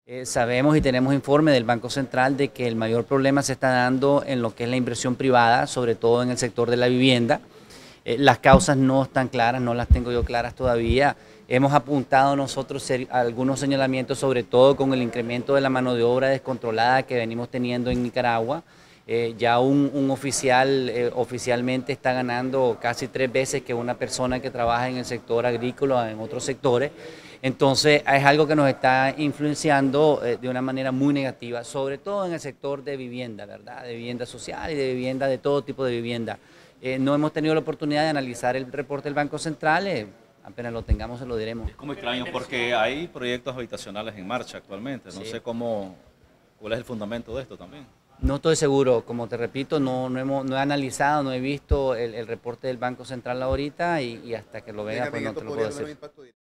Sabemos y tenemos informe del Banco Central de que el mayor problema se está dando en lo que es la inversión privada, sobre todo en el sector de la vivienda. Las causas no están claras, no las tengo yo claras todavía. Hemos apuntado nosotros algunos señalamientos, sobre todo con el incremento de la mano de obra descontrolada que venimos teniendo en Nicaragua. Ya un oficial oficialmente está ganando casi 3 veces que una persona que trabaja en el sector agrícola, en otros sectores. Entonces es algo que nos está influenciando de una manera muy negativa, sobre todo en el sector de vivienda, ¿verdad? De vivienda social y de vivienda, de todo tipo de vivienda. No hemos tenido la oportunidad de analizar el reporte del Banco Central, apenas lo tengamos se lo diremos. Es como extraño porque hay proyectos habitacionales en marcha actualmente, no sé cuál es el fundamento de esto también. No estoy seguro, como te repito, no he analizado, no he visto el reporte del Banco Central ahorita y hasta que lo vea pues no te lo puedo decir.